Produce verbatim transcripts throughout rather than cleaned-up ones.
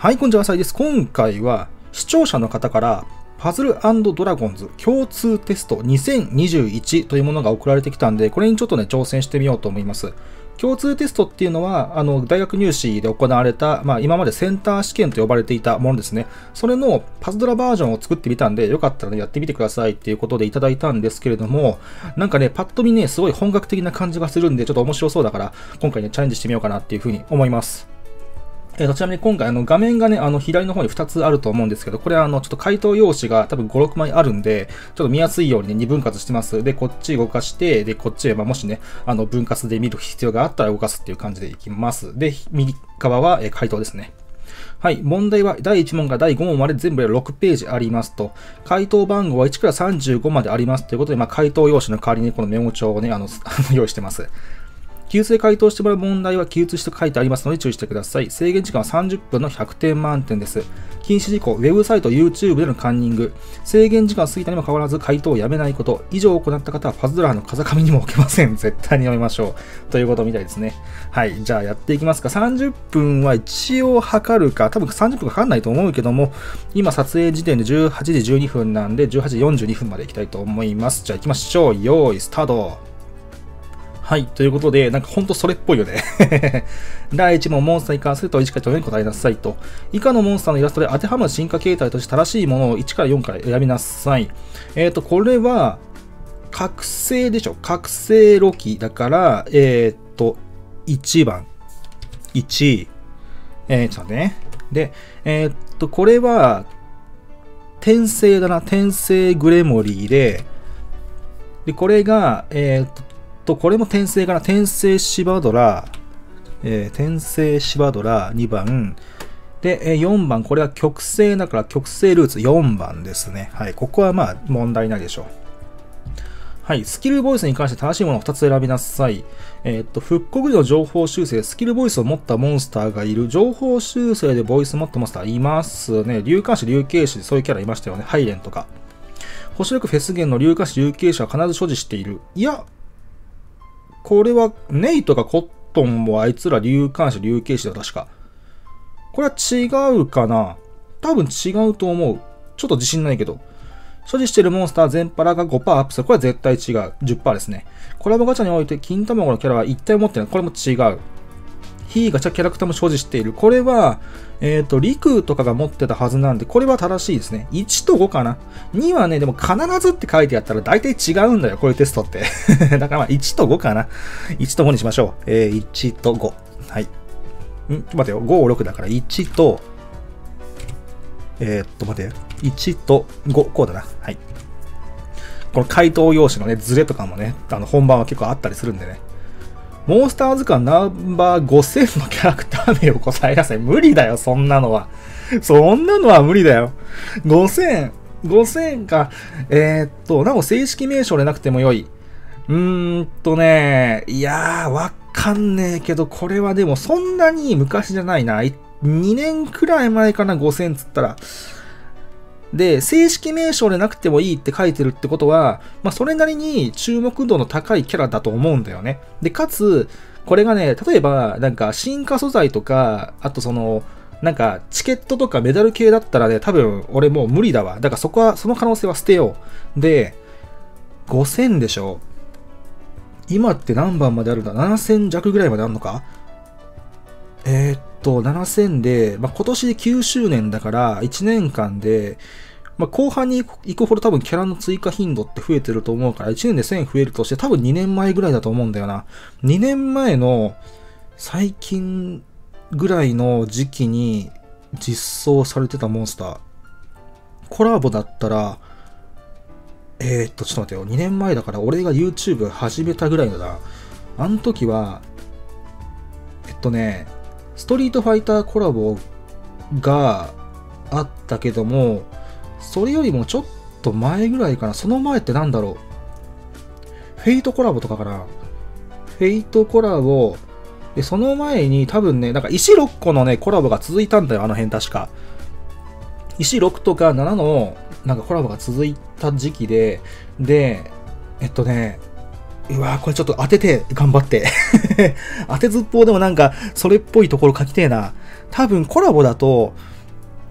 はい、こんにちは、浅井です。今回は視聴者の方からパズル&ドラゴンズ共通テストにせんにじゅういちというものが送られてきたんで、これにちょっとね、挑戦してみようと思います。共通テストっていうのは、あの、大学入試で行われた、まあ、今までセンター試験と呼ばれていたものですね。それのパズドラバージョンを作ってみたんで、よかったらね、やってみてくださいっていうことでいただいたんですけれども、なんかね、パッと見ね、すごい本格的な感じがするんで、ちょっと面白そうだから、今回ね、チャレンジしてみようかなっていうふうに思います。えー、ちなみに今回あの画面がね、あの左の方にふたつあると思うんですけど、これはあのちょっと回答用紙が多分ご、ろくまいあるんで、ちょっと見やすいようにね、にぶん割してます。で、こっち動かして、で、こっちへ、まあ、もしね、あの分割で見る必要があったら動かすっていう感じでいきます。で、右側はえ回答ですね。はい。問題はだいいち問からだいご問まで全部でろくページありますと。回答番号はいちからさんじゅうごまでありますということで、まあ、回答用紙の代わりにこのメモ帳をね、あの、用意してます。記述で回答してもらう問題は記述して書いてありますので注意してください。制限時間はさんじゅっぷんのひゃくてん満点です。禁止事項、ウェブサイト、YouTube でのカンニング。制限時間を過ぎたにもかかわらず回答をやめないこと。以上行った方はパズドラーの風上にも置けません。絶対にやめましょう。ということみたいですね。はい。じゃあやっていきますか。さんじゅっぷんは一応測るか。多分さんじゅっぷんかかんないと思うけども、今撮影時点でじゅうはちじじゅうにふんなんでじゅうはちじよんじゅうにふんまでいきたいと思います。じゃあ行きましょう。用意スタート。はい。ということで、なんかほんとそれっぽいよね。だいいち問、モンスターに関するといちからよんに答えなさいと。以下のモンスターのイラストで当てはまる進化形態として正しいものをいちからよんから選びなさい。えっと、これは、覚醒でしょ。覚醒ロキだから、えっと、いちばん。いち。えー、ちょっとね。で、えっと、これは、転生だな。転生グレモリーで、で、これが、えっと、と、これも転生かな。転生シバドラ、えー、転生シバドラにばん。で、えー、よんばん、これは極性だから極性ルーツよんばんですね。はい。ここはまあ問題ないでしょう。はい。スキルボイスに関して正しいものをふたつ選びなさい。えー、っと、復刻時の情報修正、スキルボイスを持ったモンスターがいる。情報修正でボイスを持ったモンスターいますね。竜冠種、竜形種でそういうキャラいましたよね。ハイレンとか。星力フェスゲンの竜冠種、竜形種は必ず所持している。いや、これは、ネイとかコットンもあいつら竜冠種、竜形種だ、確か。これは違うかな？多分違うと思う。ちょっと自信ないけど。所持しているモンスター全パラが ごパーセント アップする。これは絶対違う。じゅっパーセント ですね。コラボガチャにおいて金卵のキャラは一体持ってない。これも違う。非ガチャキャラクターも所持している。これは、えっと、リクとかが持ってたはずなんで、これは正しいですね。いちとごかな。にはね、でも必ずって書いてあったら大体違うんだよ、こういうテストって。だからまあいちとごかな。いちとごにしましょう。えー、いちとご。はい。ん待てよ。ご、ろくだからいちと、えー、っと、待てよ。いちとご。こうだな。はい。この回答用紙のね、ズレとかもね、あの、本番は結構あったりするんでね。モンスター図鑑ナンバーごせんのキャラクター名を答えなさい。無理だよ、そんなのは。そんなのは無理だよ。ごせん、ごせんか。えー、っと、なお正式名称でなくてもよい。うーんとね、いやー、わかんねえけど、これはでもそんなに昔じゃないな。にねんくらい前かな、ごせんつったら。で、正式名称でなくてもいいって書いてるってことは、まあ、それなりに注目度の高いキャラだと思うんだよね。で、かつ、これがね、例えば、なんか、進化素材とか、あとその、なんか、チケットとかメダル系だったらね、多分、俺もう無理だわ。だからそこは、その可能性は捨てよう。で、ごせんでしょ。今って何番まであるんだ ?ななせん 弱ぐらいまであるのか？えー、っと、ななせんで、まあ、今年できゅうしゅうねんだから、いちねんかんで、まあ、後半に行くほど多分キャラの追加頻度って増えてると思うから、いちねんでせん増えるとして多分にねんまえぐらいだと思うんだよな。にねんまえの最近ぐらいの時期に実装されてたモンスター。コラボだったら、えー、っと、ちょっと待ってよ。にねんまえだから俺が YouTube 始めたぐらいだな。あの時は、えっとね、ストリートファイターコラボがあったけども、それよりもちょっと前ぐらいかな。その前ってなんだろう。フェイトコラボとかかな。フェイトコラボ。で、その前に多分ね、なんか石ろっこのね、コラボが続いたんだよ。あの辺確か。石ろくとかななのなんかコラボが続いた時期で、で、えっとね、うわーこれちょっと当てて、頑張って。当てずっぽうでもなんか、それっぽいところ書きてえな。多分コラボだと、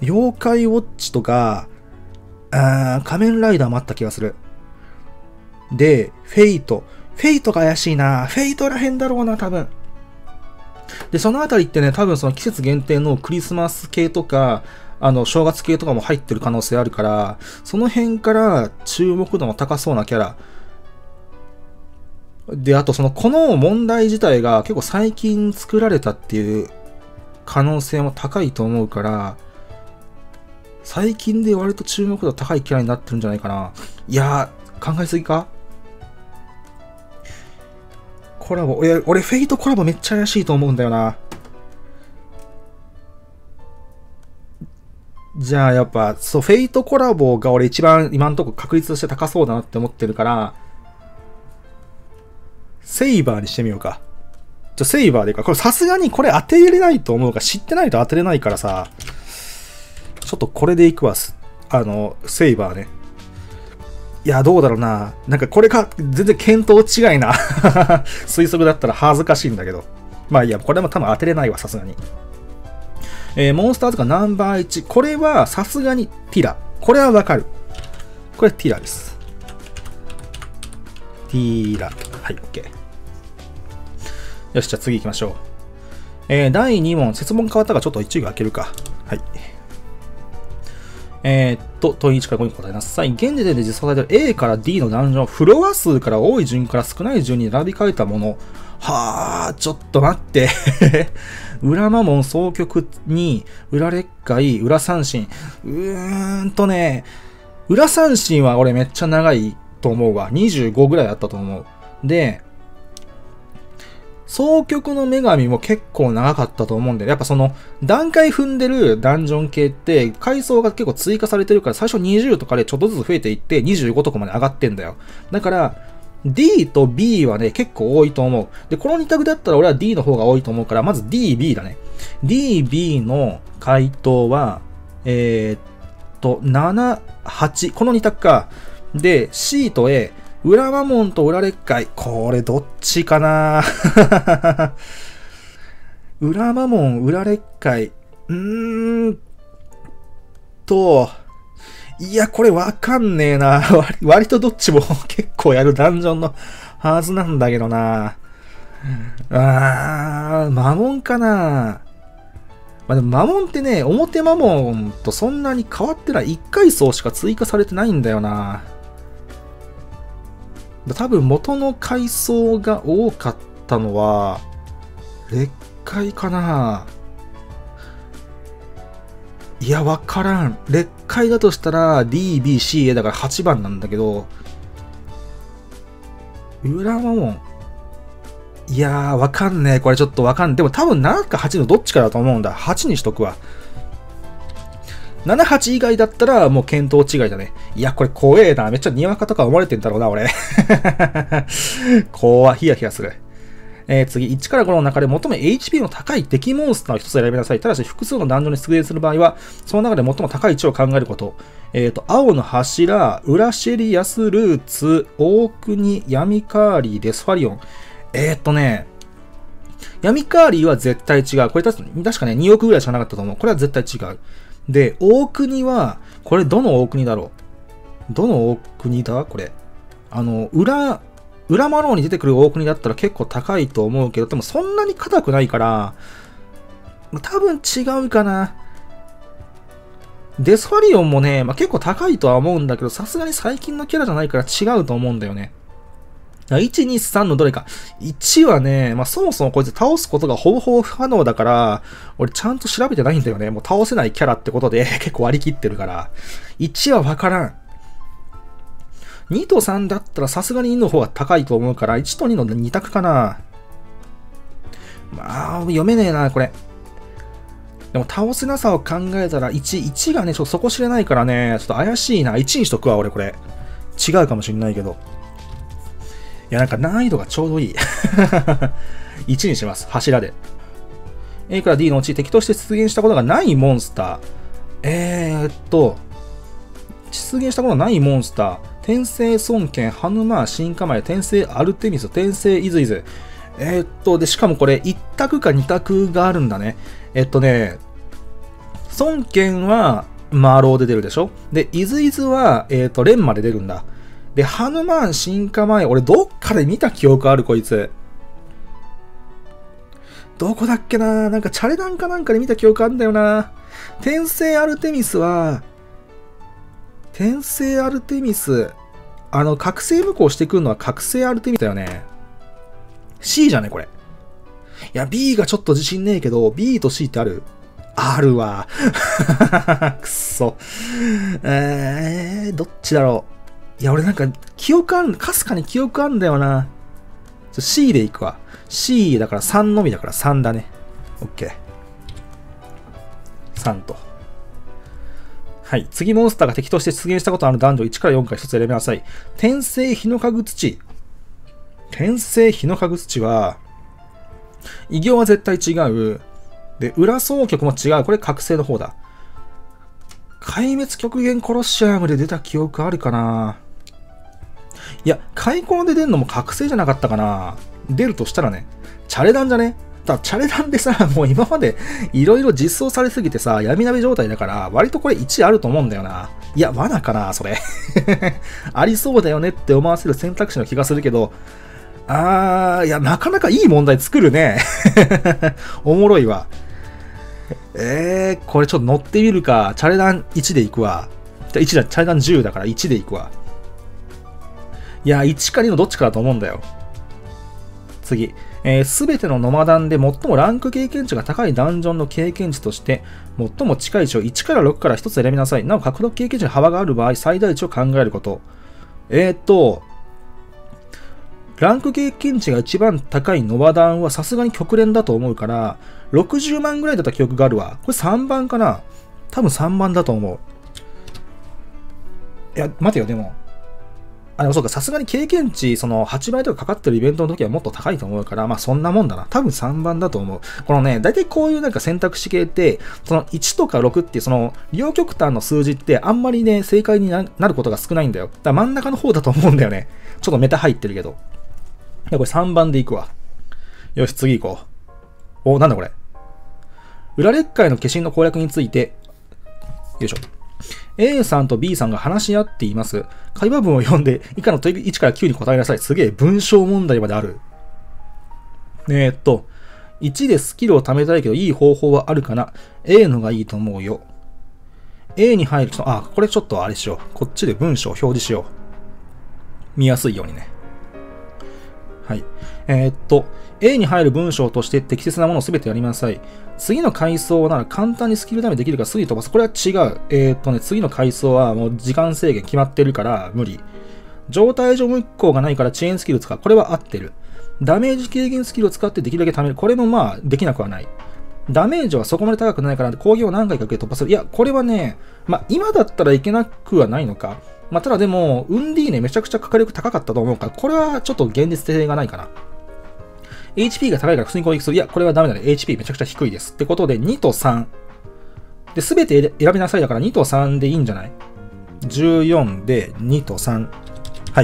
妖怪ウォッチとか、あー仮面ライダーもあった気がする。で、フェイト。フェイトが怪しいな。フェイトらへんだろうな、多分。で、そのあたりってね、多分その季節限定のクリスマス系とか、あの、正月系とかも入ってる可能性あるから、その辺から注目度の高そうなキャラ。で、あとその、この問題自体が結構最近作られたっていう可能性も高いと思うから、最近で割と注目度高いキャラになってるんじゃないかな。いやー、考えすぎか？コラボ、俺、俺フェイトコラボめっちゃ怪しいと思うんだよな。じゃあやっぱ、そう、フェイトコラボが俺一番今んとこ確率として高そうだなって思ってるから、セイバーにしてみようか。じゃ、セイバーでいいか。これさすがにこれ当てれないと思うから、知ってないと当てれないからさ、ちょっとこれでいくわ。あの、セイバーね。いや、どうだろうな。なんかこれか、全然見当違いな推測だったら恥ずかしいんだけど。まあいいや、これも多分当てれないわ、さすがに。えー、モンスターズがナンバーいち。これはさすがにティラ。これはわかる。これティラです。ティラ。はい、OK。よし、じゃあ次行きましょう。えー、だいに問。設問変わったからちょっといちいが開けるか。はい。えー、っと、問いちからごに答えなさい。現時点で実装されている A から D のダンジョン、フロア数から多い順から少ない順に並び替えたもの。はぁ、ちょっと待って。裏魔門、総局に、裏劣界、裏三神。うーんとね、裏三神は俺めっちゃ長いと思うわ。にじゅうごぐらいあったと思う。で、総局の女神も結構長かったと思うんで、やっぱその段階踏んでるダンジョン系って階層が結構追加されてるから最初にじゅうとかでちょっとずつ増えていってにじゅうごとかまで上がってんだよ。だから D と B はね結構多いと思う。で、このに択だったら俺は D の方が多いと思うからまず ディービー だね。ディービー の回答は、えー、っと、なな、はち。このに択か。で、C と A。裏魔門と裏劣界。これどっちかな裏魔門、裏劣界。うーんと、いや、これわかんねえな。割, 割とどっちも結構やるダンジョンのはずなんだけどな。あー、魔門かな。まあ、でも魔門ってね、表魔門とそんなに変わってない。いっかい層しか追加されてないんだよな。多分元の階層が多かったのは、劣界かな。いや、わからん。劣界だとしたら ディービーシーエー だからはちばんなんだけど、裏魔門。いやー、わかんねえ。これちょっとわかんねえ。でも多分ななかはちのどっちかだと思うんだ。はちにしとくわ。なな、はち以外だったらもう見当違いだね。いや、これ怖えな。めっちゃにわかとか思われてんだろうな、俺。怖ヒヤヒヤする。えー、次、いちからごの中で最も エイチピー の高い敵モンスターを一つ選びなさい。ただし、複数のダンジョンに出現する場合は、その中で最も高い位置を考えること。えっと、青の柱、ウラシェリアスルーツ、大国、ヤミカーリー、デスファリオン。えー、っとね、ヤミカーリーは絶対違う。これ確かね、におくぐらいしかなかったと思う。これは絶対違う。で、大国は、これどの大国だろう？どの大国だこれ。あの、裏、裏魔王に出てくる大国だったら結構高いと思うけど、でもそんなに硬くないから、多分違うかな。デスファリオンもね、まあ、結構高いとは思うんだけど、さすがに最近のキャラじゃないから違うと思うんだよね。いち、に、さんのどれか。いちはね、まあ、そもそもこいつ倒すことがほぼほぼ不可能だから、俺ちゃんと調べてないんだよね。もう倒せないキャラってことで結構割り切ってるから。いちはわからん。にとさんだったらさすがににの方が高いと思うから、いちとにのに択かな。まあ、読めねえな、これ。でも倒せなさを考えたらいち、いちがね、ちょっと底知れないからね、ちょっと怪しいな。いちにしとくわ、俺これ。違うかもしんないけど。いや、なんか難易度がちょうどいい。いちにします。柱で。A から D のうち敵として出現したことがないモンスター。えーっと、出現したことがないモンスター。天聖孫権、ハヌマー、新カマヤ、天聖アルテミス、天聖イズイズ。えーっと、で、しかもこれいち択かに択があるんだね。えっとね、 孫権は、マーローで出るでしょ。で、イズイズは、えっと、レンマで出るんだ。で、ハヌマン進化前、俺どっかで見た記憶ある、こいつ。どこだっけな、なんかチャレダンかなんかで見た記憶あるんだよな。天聖アルテミスは、天聖アルテミス、あの、覚醒無効してくるのは覚醒アルテミスだよね。C じゃね、これ。いや、B がちょっと自信ねえけど、B と C ってある？あるわ。くっそ。えー、どっちだろう。いや、俺なんか、記憶ある、かすかに記憶あるんだよな。ちょ C でいくわ。C だからさんのみだからさんだね。OK。さんと。はい。次モンスターが敵として出現したことのある男女いちからよんからひとつ選びなさい。天聖ヒノカグ土。天聖ヒノカグ土は、異形は絶対違う。で、裏総局も違う。これ覚醒の方だ。壊滅極限コロッシアムで出た記憶あるかないや、開口で出るのも覚醒じゃなかったかな。出るとしたらね、チャレダンじゃね。ただチャレダンでさ、もう今までいろいろ実装されすぎてさ、闇鍋状態だから、割とこれいちあると思うんだよな。いや、罠かな、それ。ありそうだよねって思わせる選択肢の気がするけど、あー、いや、なかなかいい問題作るね。おもろいわ。えー、これちょっと乗ってみるか。チャレダンいちでいくわ。じゃいちだ、チャレダンじゅうだからいちでいくわ。いや、いちかにのどっちかだと思うんだよ。次。す、えー、べてのノマダンで最もランク経験値が高いダンジョンの経験値として、最も近い値をいちからろくからひとつ選びなさい。なお、獲得経験値に幅がある場合、最大値を考えること。えーっと、ランク経験値が一番高いノマダンはさすがに極限だと思うから、ろくじゅうまんぐらいだった記憶があるわ。これさんばんかな？多分さんばんだと思う。いや、待てよ、でも。あ、でもそうか、さすがに経験値、そのはちばいとかかかってるイベントの時はもっと高いと思うから、まあそんなもんだな。多分さんばんだと思う。このね、大体こういうなんか選択肢系って、そのいちとかろくっていうその両極端の数字ってあんまりね、正解になることが少ないんだよ。だから真ん中の方だと思うんだよね。ちょっとメタ入ってるけど。いや、これさんばんでいくわ。よし、次行こう。お、なんだこれ。裏列界の化身の攻略について、よいしょ。A さんと B さんが話し合っています。会話文を読んで、以下の問いいちからきゅうに答えなさい。すげえ、文章問題まである。えー、っと、いちでスキルを貯めたいけど、いい方法はあるかな？ A のがいいと思うよ。A に入ると、あ、これちょっとあれしよう。こっちで文章を表示しよう。見やすいようにね。はい。えー、っと、A に入る文章として適切なものをすべてやりなさい。次の階層なら簡単にスキルダメできるからすぐに飛ばす。これは違う。えー、っとね、次の階層はもう時間制限決まってるから無理。状態上無効がないからチェーンスキル使う。これは合ってる。ダメージ軽減スキルを使ってできるだけ貯める。これもまあできなくはない。ダメージはそこまで高くないから攻撃を何回か受け突破する。いや、これはね、まあ今だったらいけなくはないのか。まあただでも、ウンディーネめちゃくちゃ火力高かったと思うから、これはちょっと現実性がないかな。エイチピー が高いから普通に攻撃する。いや、これはダメだね。エイチピー めちゃくちゃ低いです。ってことで、にとさん。で、すべて選びなさいだからにとさんでいいんじゃない？ じゅうよん でにとさん。はい。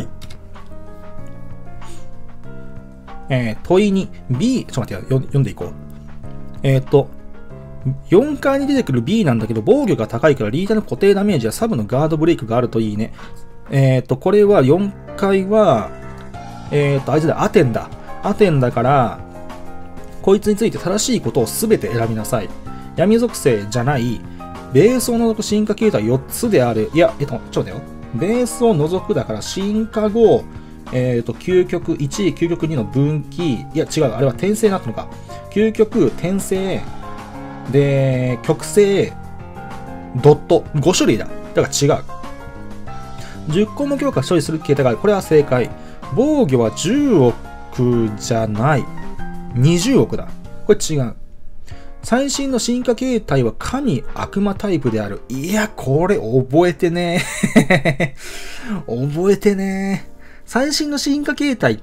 えー、問いに B、ちょっと待ってよ、読んでいこう。えー、っと、よんかいに出てくる B なんだけど、防御が高いからリーダーの固定ダメージやサブのガードブレイクがあるといいね。えー、っと、これはよんかいは、えー、っと、あいつだ、アテンだ。アテンだから、こいつについて正しいことをすべて選びなさい。闇属性じゃない、ベースを除く進化形態よっつである。いや、えっと、ちょっと待ってよ。ベースを除くだから、進化後、えっと、究極いち、究極にの分岐。いや、違う。あれは転生になったのか。究極、転生、で、極性、ドット。ご種類だ。だから違う。じゅっこも強化処理する形態がある。これは正解。防御はじゅうおくじゃない。にじゅうおくだ。これ違う。最新の進化形態は神悪魔タイプである。いや、これ覚えてねー。覚えてねー。最新の進化形態って、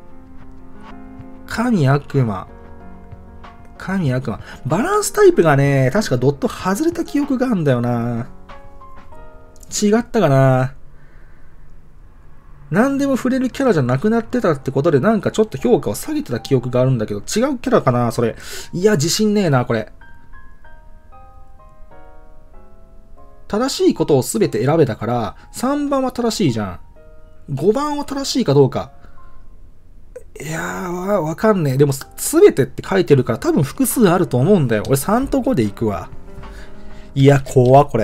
神悪魔。神悪魔。バランスタイプがね、確かドット外れた記憶があるんだよな。違ったかな。何でも触れるキャラじゃなくなってたってことでなんかちょっと評価を下げてた記憶があるんだけど、違うキャラかなそれ。いや、自信ねえな、これ。 正しいことをすべて選べたから、さんばんは正しいじゃん。ごばんは正しいかどうか。いやー、わ、わかんねえ。でも、すべてって書いてるから多分複数あると思うんだよ。俺さんとごで行くわ。いや、怖これ。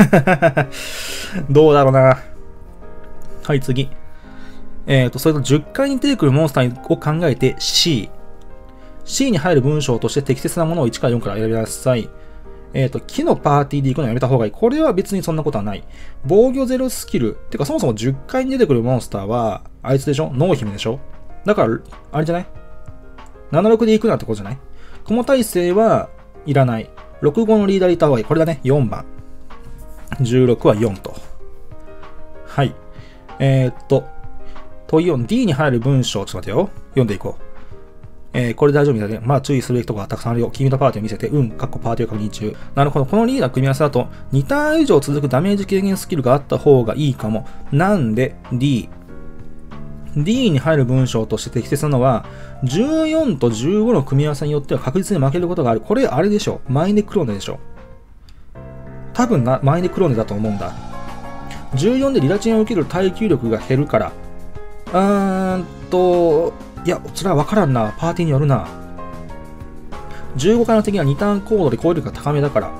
どうだろうな。はい、次。えっと、それとじゅっかいに出てくるモンスターを考えて C。C に入る文章として適切なものをいちからよんから選びなさい。えっと、木のパーティーで行くのやめた方がいい。これは別にそんなことはない。防御ゼロスキル。てか、そもそもじゅっかいに出てくるモンスターは、あいつでしょ？濃姫でしょ？だから、あれじゃない？ ななろく で行くなってことじゃない？コモ耐性はいらない。ろくごのリーダーで行った方がいい。これだね。よんばん。じゅうろくはよんと。はい。えー、っと、問いよん、D に入る文章、ちょっと待ってよ。読んでいこう。えー、これ大丈夫みたいで、まあ注意するべきところがたくさんあるよ。君のパーティーを見せて、うん、かっこパーティーを確認中。なるほど。このリーダー組み合わせだと、にターン以上続くダメージ軽減スキルがあった方がいいかも。なんで、D。D に入る文章として適切なのは、じゅうよんとじゅうごの組み合わせによっては確実に負けることがある。これ、あれでしょ。マイネクローネでしょ。多分な、マイネクローネだと思うんだ。じゅうよんでリラチンを受ける耐久力が減るから。うーんと、いや、それは分からんな。パーティーによるな。じゅうごかいの敵はにターンコードで攻撃力が高めだから。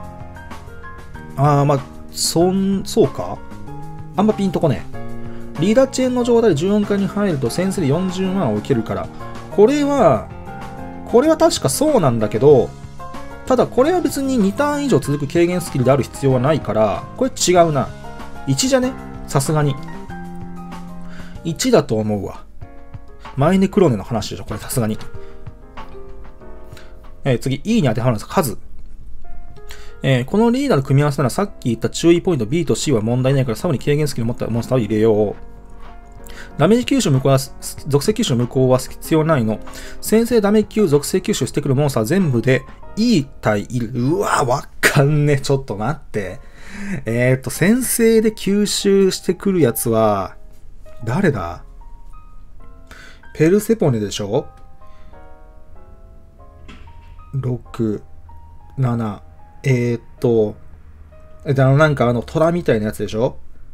あー、まあ、そん、そうかあんまピンとこねえ。リーダーチェーンの状態でじゅうよんかいに入ると先生でよんじゅうまんを受けるから。これは、これは確かそうなんだけど、ただこれは別ににターン以上続く軽減スキルである必要はないから、これ違うな。いちじゃね？さすがに。いちだと思うわ。マイネクローネの話でしょ、これさすがに。えー、次、E に当てはまるんです。数。えー、このリーダーの組み合わせならさっき言った注意ポイント B と C は問題ないから、さらに軽減スキルを持ったモンスターを入れよう。ダメージ吸収無効は、属性吸収無効は必要ないの。先制ダメ級属性吸収してくるモンスター全部で E 対いる。うわ、わかんね。ちょっと待って。えっと、先制で吸収してくるやつは、誰だ？ペルセポネでしょ ?ろく、なな、えー、っと、え、あの、なんかあの、虎みたいなやつでしょ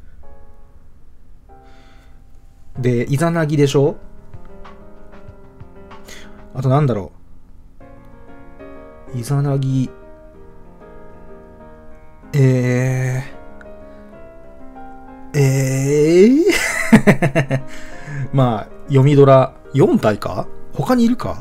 で、イザナギでしょあとなんだろう。イザナギ、えー、えーまあ、読みドラよん体か？他にいるか？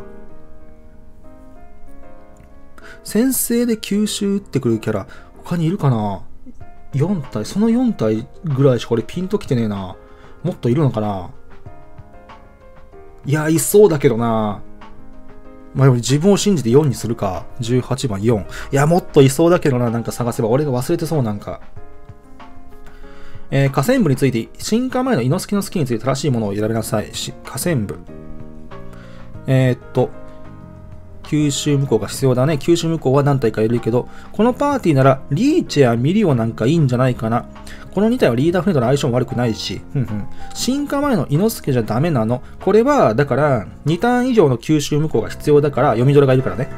先制で吸収打ってくるキャラ、他にいるかな？ よん 体、そのよん体ぐらいしか俺ピンときてねえな。もっといるのかな？いや、いそうだけどな。まあ、自分を信じてよんにするか。じゅうはちばんよん。いや、もっといそうだけどな。なんか探せば。俺が忘れてそうなんか。えー、河川部について、進化前のイノスキのスキルについて正しいものを選べなさい。河川部。えー、っと、吸収無効が必要だね。吸収無効は何体かいるけど、このパーティーなら、リーチェやミリオなんかいいんじゃないかな。このに体はリーダーフレンドの相性も悪くないし、ふんふん。進化前のイノスケじゃダメなの。これは、だから、にターン以上の吸収無効が必要だから、読みドラがいるからね。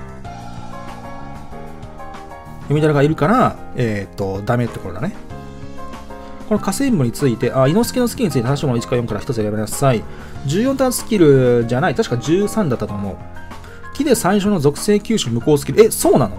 読みドラがいるから、えー、っと、ダメってことだね。この河川部について、あ、イノスケのスキルについて正しいものいちからよんからひとつ選べなさい。じゅうよんターンスキルじゃない。確かじゅうさんだったと思う。木で最初の属性吸収無効スキル。え、そうなの？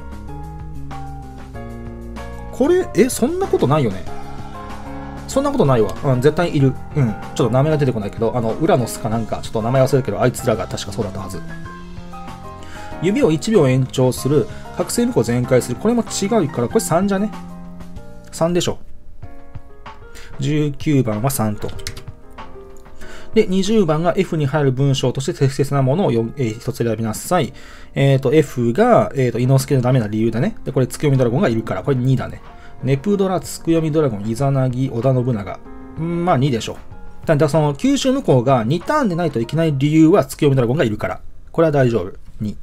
これ、え、そんなことないよね。そんなことないわ。うん、絶対いる。うん。ちょっと名前が出てこないけど、あの、ウラノスかなんか、ちょっと名前忘れるけど、あいつらが確かそうだったはず。指をいちびょう延長する。覚醒無効全開する。これも違うから、これさんじゃね？ さん でしょ。じゅうきゅうばんはさんと。で、にじゅうばんが F に入る文章として適切なものをよ、えー、一つ選びなさい。えっと、F が、えっと、イノスケのダメな理由だね。で、これ、つくよみドラゴンがいるから、これにだね。ネプドラ、つくよみドラゴン、イザナギ、織田信長。んまあにでしょ。だから、その、吸収無効がにターンでないといけない理由は、つくよみドラゴンがいるから。これは大丈夫。に。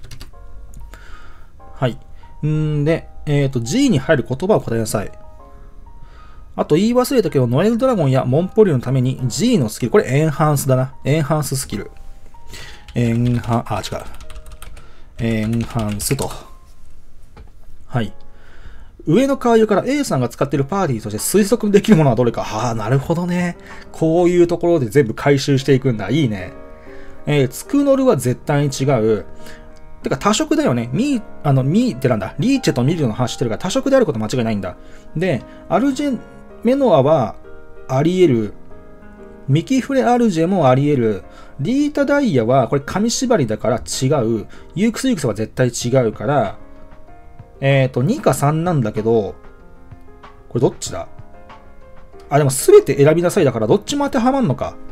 はい。んで、えっと、G に入る言葉を答えなさい。あと言い忘れたけど、ノエルドラゴンやモンポリオのために G のスキル、これエンハンスだな。エンハンススキル。エンハン、あ、違う。エンハンスと。はい。 上の川湯から A さんが使っているパーティーとして推測できるものはどれか。はあ、なるほどね。こういうところで全部回収していくんだ。いいね。えー、ツクノルは絶対に違う。てか多色だよね。ミー、あの、ミーってなんだ。リーチェとミルの話してるから多色であること間違いないんだ。で、アルジェメノアはあり得る。ミキフレアルジェもあり得る。リータダイヤはこれ紙縛りだから違う。ユークスユークスは絶対違うから、えっと、にかさんなんだけど、これどっちだ？あ、でも全て選びなさいだからどっちも当てはまんのか。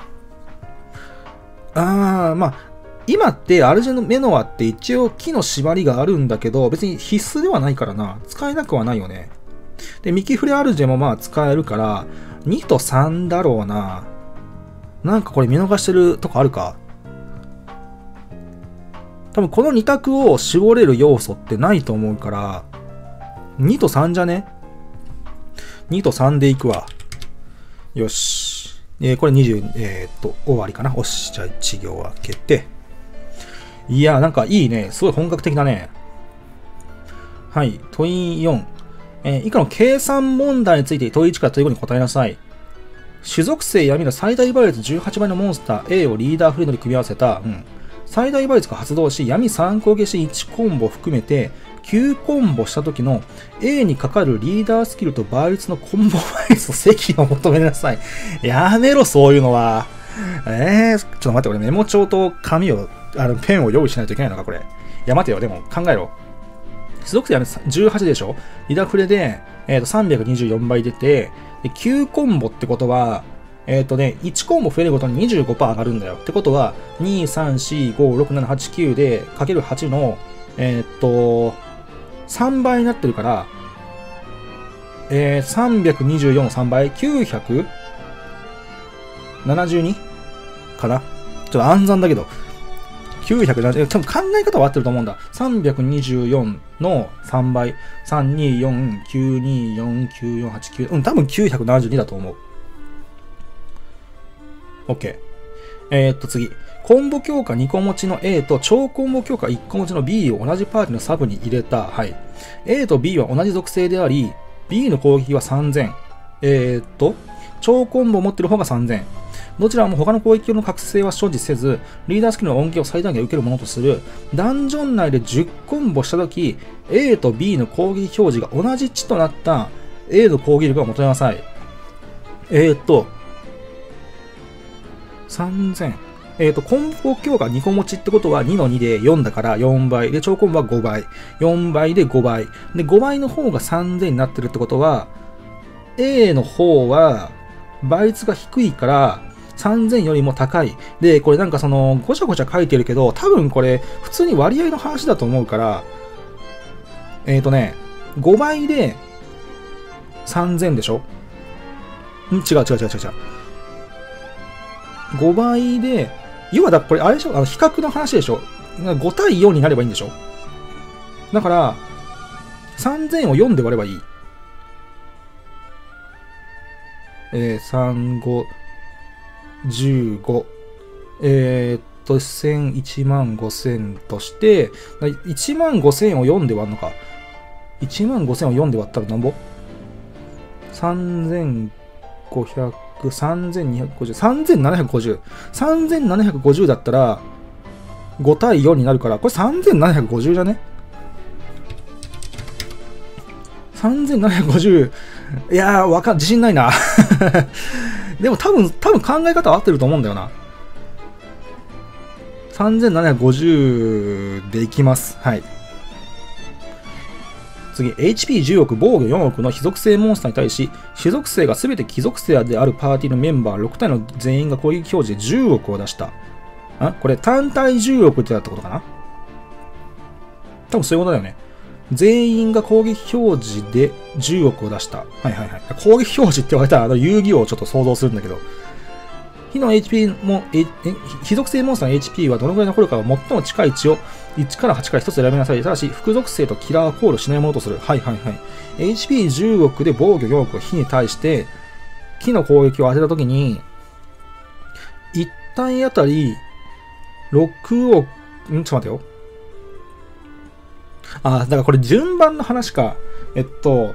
あー、まあ、今ってアルジェメノアって一応木の縛りがあるんだけど、別に必須ではないからな。使えなくはないよね。で、ミキフレアルジェもまあ使えるから、にとさんだろうな。なんかこれ見逃してるとこあるか？多分このに択を絞れる要素ってないと思うから、にとさんじゃね？ に とさんでいくわ。よし。えー、これにじゅう、えー、っと、終わりかな。よし。じゃあいち行開けて。いやーなんかいいね。すごい本格的だね。はい。問いよん。えー、以下の計算問題について問いいちから問いごに答えなさい。種族性闇の最大倍率じゅうはちばいのモンスター A をリーダーフレンドに組み合わせた、うん、最大倍率が発動し闇さん攻撃しいちコンボ含めてきゅうコンボした時の A にかかるリーダースキルと倍率のコンボ倍率と積を求めなさい。やめろ、そういうのは。えー、ちょっと待って、俺メモ帳と紙を、あの、ペンを用意しないといけないのか、これ。いや、待てよ、でも考えろ。種族性じゅうはちでしょ？リダフレで、えー、とさんびゃくにじゅうよんばい出て、できゅうコンボってことは、えっ、ー、とね、いちコンボ増えるごとに にじゅうごパーセント 上がるんだよ。ってことは、に、さん、よん、ご、ろく、なな、はち、きゅうで、かけるはちの、えっ、ー、と、さんばいになってるから、えー、さんびゃくにじゅうよんのさんばい、きゅうひゃくななじゅうに かな？ちょっと暗算だけど、きゅうひゃくななじゅう、多分考え方は合ってると思うんだ。さんびゃくにじゅうよんのさんばい。さんにーよん、きゅうにーよん、きゅうよんはちきゅう。うん、多分きゅうひゃくななじゅうにだと思う。OK。えー、っと次。コンボ強化にこ持ちの A と超コンボ強化いっこ持ちの B を同じパーティーのサブに入れた。はい。A と B は同じ属性であり、B の攻撃はさんぜん。えー、っと、超コンボを持ってる方がさんぜん。どちらも他の攻撃用の覚醒は所持せず、リーダースキルの恩恵を最大限受けるものとする。ダンジョン内でじゅうコンボしたとき、A と B の攻撃表示が同じ値となった A の攻撃力を求めなさい。えー、っと、さんぜん。えー、っと、コンボ強化にこ持ちってことはにのにでよんだからよんばい。で、超コンボはごばい。よんばいでごばい。で、ごばいの方がさんぜんになってるってことは、A の方は倍率が低いから、さんぜんよりも高い。で、これなんかその、ごちゃごちゃ書いてるけど、多分これ、普通に割合の話だと思うから、えっとね、ごばいでさんぜんでしょ？ん違う違う違う違う違う。ごばいで、要はだ、これあれでしょ？あの、比較の話でしょ？ご対よんになればいいんでしょ？だから、さんぜんをよんで割ればいい。えー、さん、ご、じゅうご。えー、っと、せん、いちまんごせんとして、いちまんごせんをよんで割るのか。いちまんごせんをよんで割ったらなんぼ？ さんぜんごひゃく、さんぜんにひゃくごじゅう、さんぜんななひゃくごじゅう。さんぜんななひゃくごじゅうだったら、ご対よんになるから、これさんぜんななひゃくごじゅうじゃね？ さんぜんななひゃくごじゅう、いやー、わかん、自信ないな。でも多分、多分考え方は合ってると思うんだよな。さんぜんななひゃくごじゅうでいきます。はい。次、エイチピーじゅう 億、防御よんおくの非属性モンスターに対し、非属性が全て非属性であるパーティーのメンバーろく体の全員が攻撃表示でじゅうおくを出した。あ、これ単体じゅうおくってだったことかな？多分そういうことだよね。全員が攻撃表示でじゅうおくを出した。はいはいはい。攻撃表示って言われたら、あの遊戯王をちょっと想像するんだけど、火の エイチピー も、え、非属性モンスターの エイチピー はどのぐらい残るかは最も近い値をいちからはちからひとつ選びなさい。ただし、副属性とキラーコールしないものとする。はいはいはい。エイチピーじゅうおくで防御よんおくを火に対して、火の攻撃を当てたときに、いち体あたりろくおく、んちょっと待ってよ。あ、だからこれ順番の話か。 えっと、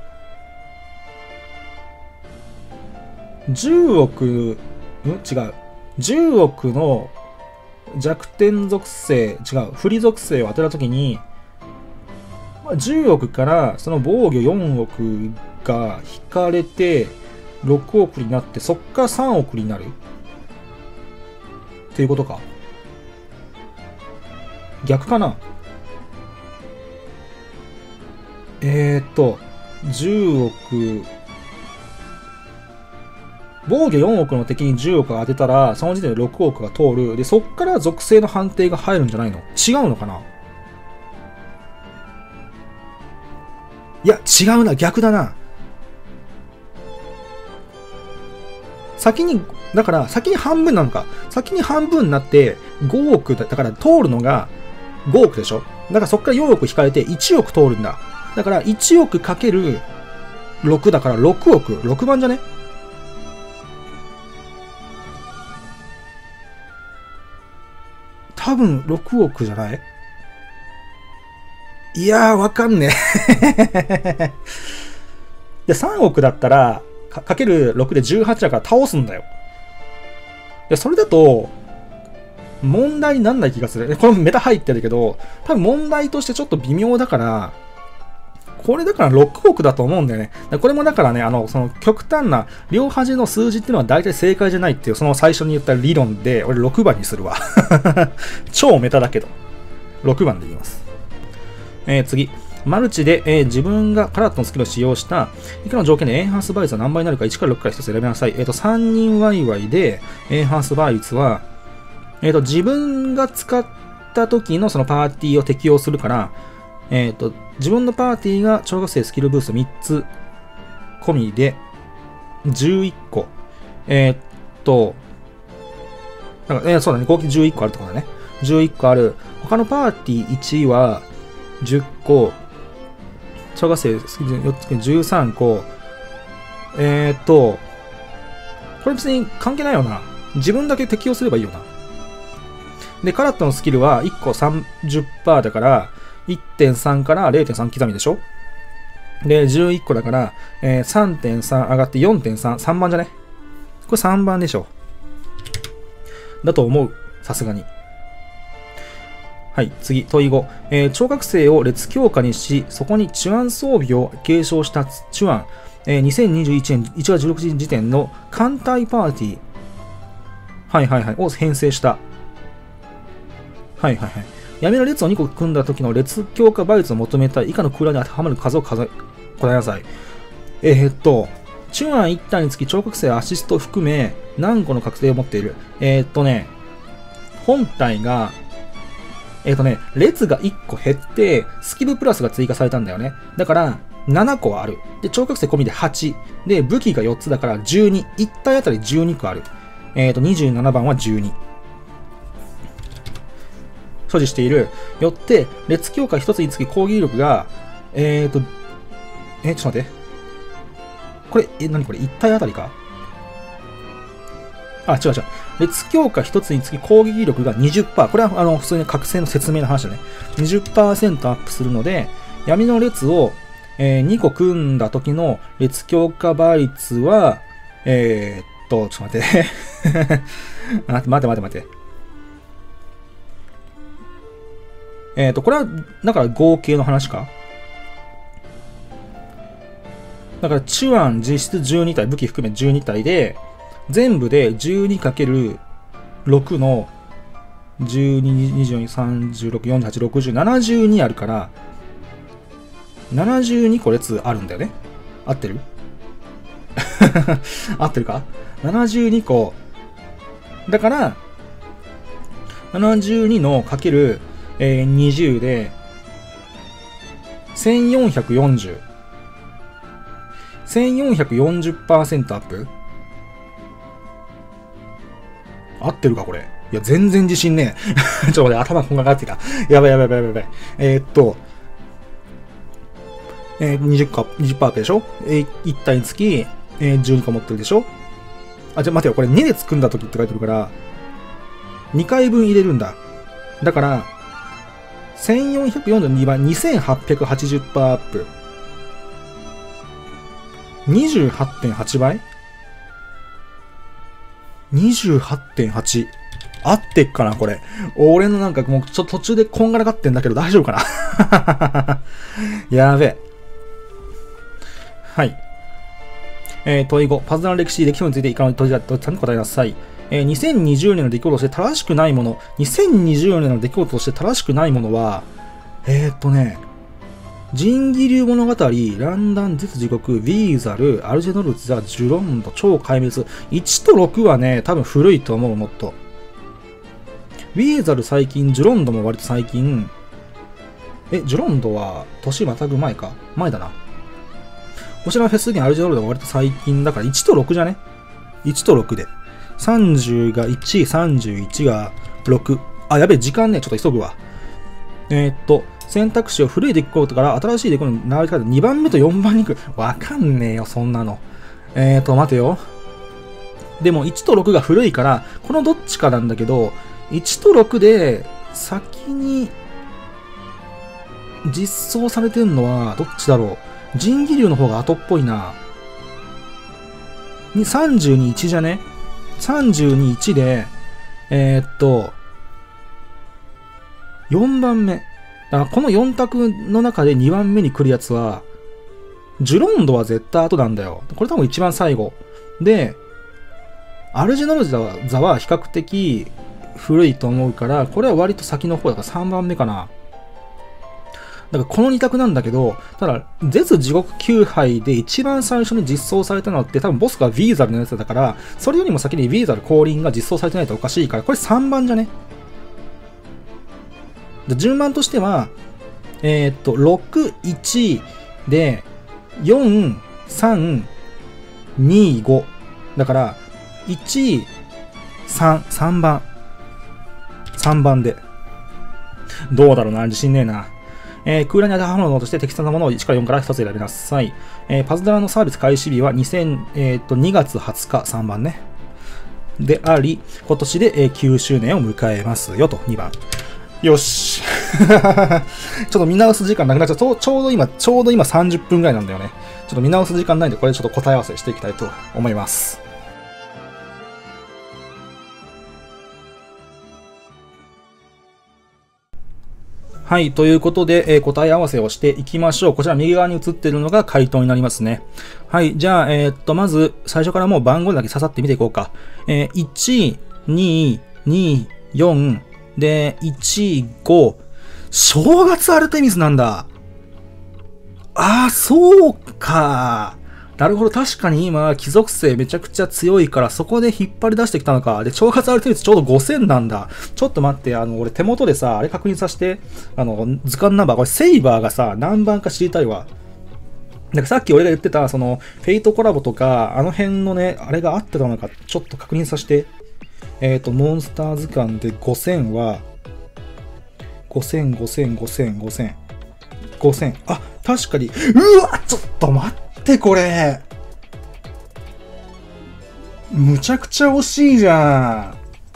じゅうおく、ん違う。じゅうおくの弱点属性、違う。不利属性を当てたときに、じゅうおくからその防御よんおくが引かれてろくおくになって、そっからさんおくになるっていうことか。逆かな。えーっと、じゅうおく、防御よんおくの敵にじゅうおく当てたら、その時点でろくおくが通る。で、そっから属性の判定が入るんじゃないの？違うのかな？いや、違うな。逆だな。先に、だから、先に半分なのか。先に半分になって、ごおくだ、だから通るのがごおくでしょ？だからそっからよんおく引かれていちおく通るんだ。だからいちおくかけるろくだからろくおく。ろくばんじゃね？多分ろくおくじゃない？いやー、わかんねえ。で、さんおくだったら、か, かけるろくでじゅうはちだから倒すんだよ。で、それだと、問題になんない気がする。これメタ入ってるけど、多分問題としてちょっと微妙だから、これだからろくおくだと思うんだよね。これもだからね、あの、その極端な両端の数字っていうのは大体正解じゃないっていう、その最初に言った理論で、俺ろくばんにするわ。超メタだけど。ろくばんで言います。えー、次。マルチで、えー、自分がカラットのスキルを使用した、以下の条件でエンハンス倍率は何倍になるかいちからろくからひとつ選びなさい。えっ、ー、と、さんにんワイワイで、エンハンス倍率は、えっ、ー、と、自分が使った時のそのパーティーを適用するから、えっ、ー、と、自分のパーティーが小学生スキルブーストみっつ込みでじゅういっこ。えっ、ー、と、なんか、えー、そうだね、合計じゅういっこあるってことだね。じゅういっこある。他のパーティーいちはじゅっこ。小学生よっつじゅうさんこ。えーっと、これ別に関係ないよな。自分だけ適用すればいいよな。で、カラットのスキルはいっこ さんじゅっパーセント だから、いってんさん から れいてんさん 刻みでしょ？で、じゅういっこだから、えー、さんてんさん 上がって よんてんさん。さんばんじゃね？これさんばんでしょ。だと思う。さすがに。はい、次、問いご。えー、聴覚生を列強化にし、そこにチュアン装備を継承したチュアン、えー、にせんにじゅういちねんいちがつじゅうろくにち時点の艦隊パーティー、はいはいはい、を編成した。はいはいはい。闇の列をにこ組んだ時の列強化倍率を求めた以下の空欄に当てはまる数を数え、答えなさい。えー、っと、チュアンいち体につき聴覚生アシストを含め何個の覚醒を持っている？えー、っとね、本体が、えっとね、列がいっこ減って、スキルプラスが追加されたんだよね。だから、ななこある。で、聴覚生込みではち。で、武器がよっつだからじゅうに。いち体あたりじゅうにこある。えっと、にじゅうななばんはじゅうに。所持している。よって、列強化ひとつにつき攻撃力が、えっと、え、ちょっと待って。これ、え、なにこれ？ いち 体あたりか？あ、違う違う。列強化ひとつにつき攻撃力が にじゅっパーセント。これはあの普通に覚醒の説明の話だね。にじゅっパーセント アップするので、闇の列を、えー、にこ組んだ時の列強化倍率は、えー、っと、ちょっと待って。待って待って待って待って。えー、っと、これは、だから合計の話か？だから、チュアン実質じゅうに体、武器含めじゅうに体で、全部で じゅうにかけるろく のじゅうに、にじゅうよん、さんじゅうろく、よんじゅうはち、ろくじゅう、ななじゅうにあるから、ななじゅうにこ列あるんだよね。合ってる？合ってるか？ ななじゅうに 個。だから、ななじゅうにのかける、えー、にじゅうで、せんよんひゃくよんじゅう。せんよんひゃくよんじゅっパーセント アップ？合ってるかこれ。いや、全然自信ねえ。ちょっと待って、頭こんがらがってた。やばいやばいやばいやばい。えー、っと、えー、にじゅっこ、にじゅっパーセント でしょ？えー、いち体につき、えー、じゅうにこ持ってるでしょ？あ、じゃ、待てよ、これにで組んだ時って書いてるから、にかいぶん入れるんだ。だから、せんよんひゃくよんじゅうにばん、にせんはっぴゃくはちじゅっパーセント アップ。 にじゅうはちてんはち 倍 にじゅうはちてんはち 合ってっかなこれ。俺のなんかもうちょっと途中でこんがらがってんだけど大丈夫かなやべえ。はい。えー、問いご。パズドラの歴史、歴史についていかない問いがどちらに答えなさい。えー、にせんにじゅうねんの出来事として正しくないもの。にせんにじゅうねんの出来事として正しくないものは、えーっとね、神義流物語、ランダン、絶地獄、ビーザル、アルジェノルツ、ザ・ジュロンド、超壊滅。いちとろくはね、多分古いと思う、もっと。ビーザル最近、ジュロンドも割と最近。え、ジュロンドは年またぐ前か前だな。こちらのフェスにアルジェノルドは割と最近だからいちとろくじゃね ?いち とろくで。さんじゅうがいち、さんじゅういちがろく。あ、やべえ、時間ね、ちょっと急ぐわ。えー、っと、選択肢を古い出来事から新しい出来事に並べ替えてにばんめとよんばんに行く。わかんねえよ、そんなの。えーと、待てよ。でもいちとろくが古いから、このどっちかなんだけど、いちとろくで先に実装されてんのはどっちだろう。神義流の方が後っぽいな。さんじゅうに、いちじゃね ?さんじゅうに、いちで、えー、っと、よんばんめ。だからこのよん択の中でにばんめに来るやつは、ジュロンドは絶対後なんだよ。これ多分一番最後。で、アルジェノルザは比較的古いと思うから、これは割と先の方だからさんばんめかな。だからこのに択なんだけど、ただ、絶地獄きゅう杯で一番最初に実装されたのって多分ボスがヴィーザルのやつだから、それよりも先にヴィーザル降臨が実装されてないとおかしいから、これさんばんじゃね。順番としては、えー、っと、ろく、いちで、よん、さん、に、ご。だから、いち、さん、さんばん。さんばんで。どうだろうな、自信ねえな。えー、空欄に当てはまるものとして適切なものをいちからよんからひとつ選びなさい。えー、パズドラのサービス開始日はにせん、えー、っとにがつはつか、さんばんね。であり、今年で、えー、きゅうしゅうねんを迎えますよと、にばん。よし。ちょっと見直す時間なくなっちゃう。ちょうど今、ちょうど今さんじゅっぷんぐらいなんだよね。ちょっと見直す時間ないんで、これちょっと答え合わせしていきたいと思います。はい。ということで、えー、答え合わせをしていきましょう。こちら右側に映っているのが回答になりますね。はい。じゃあ、えー、っと、まず、最初からもう番号だけ刺さって見ていこうか。えー、いち、に、に、よん、で、いち、ご、正月アルテミスなんだ。ああ、そうか。なるほど。確かに今、貴族性めちゃくちゃ強いから、そこで引っ張り出してきたのか。で、正月アルテミスちょうどごせんなんだ。ちょっと待って、あの、俺手元でさ、あれ確認させて。あの、図鑑ナンバー。これ、セイバーがさ、何番か知りたいわ。なんかさっき俺が言ってた、その、フェイトコラボとか、あの辺のね、あれが合ってたのか、ちょっと確認させて。えっと、モンスター図鑑でごせんは、ごせん、ごせん、ごせん、ごせん。ごせん。あ、確かに。うわちょっと待って、これ。むちゃくちゃ惜しいじゃ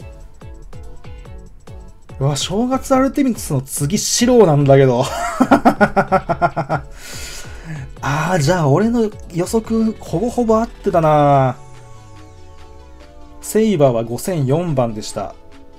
ん。うわ、正月アルテミスの次、白なんだけど。ああ、じゃあ、俺の予測、ほぼほぼ合ってたな。セイバーはごせんよんばんでした。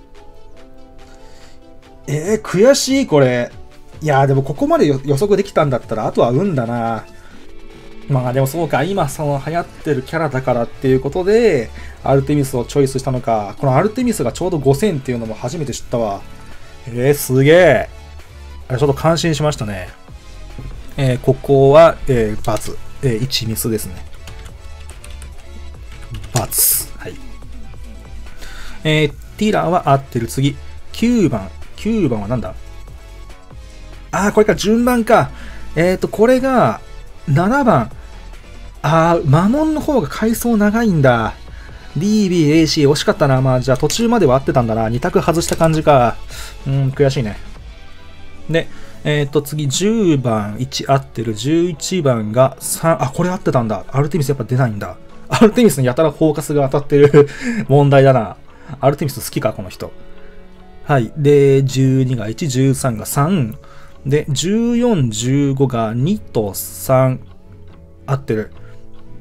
えー、悔しいこれ。いやーでもここまで予測できたんだったらあとは運だな。まあでもそうか、今その流行ってるキャラだからっていうことでアルテミスをチョイスしたのか。このアルテミスがちょうどごせんっていうのも初めて知ったわ。えー、すげえ。ちょっと感心しましたね。えー、ここは、えー、×、えー、いちミスですね。×。はい。えー、ティラーは合ってる。次。きゅうばん。きゅうばんはなんだ？ああ、これか、順番か。えっと、これが、ななばん。ああ、マモンの方が階層長いんだ。ディービーエーシー 惜しかったな。まあ、じゃあ途中までは合ってたんだな。に択外した感じか。うん、悔しいね。で、えっと、次、じゅうばん、いち合ってる。じゅういちばんがさん、あ、これ合ってたんだ。アルテミスやっぱ出ないんだ。アルテミスにやたらフォーカスが当たってる問題だな。アルテミス好きか、この人。はい。で、じゅうにがいち、じゅうさんがさん。で、じゅうよん、じゅうごがにとさん。合ってる。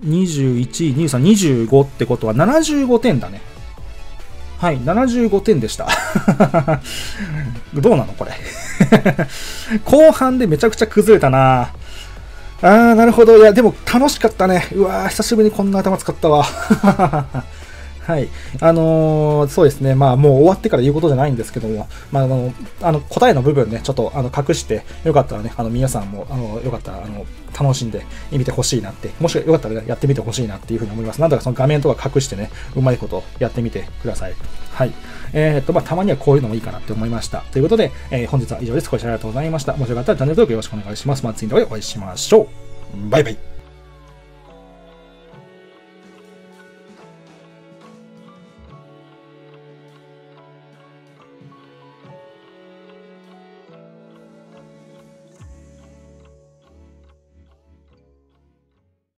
にじゅういち、にじゅうさん、にじゅうごってことはななじゅうごてんだね。はい、ななじゅうごてんでした。どうなのこれ。後半でめちゃくちゃ崩れたな。あー、なるほど。いや、でも楽しかったね。うわー、久しぶりにこんな頭使ったわ。はい。あのー、そうですね。まあ、もう終わってから言うことじゃないんですけども、まあ、あの、あの答えの部分ね、ちょっとあの隠して、よかったらね、あの、皆さんも、あの、よかったら、あの、楽しんでみてほしいなって、もしよかったら、ね、やってみてほしいなっていうふうに思います。なんだかその画面とか隠してね、うまいことやってみてください。はい。えー、っと、まあ、たまにはこういうのもいいかなって思いました。ということで、えー、本日は以上です。ご視聴ありがとうございました。もしよかったらチャンネル登録よろしくお願いします。また次の動画でお会いしましょう。バイバイ。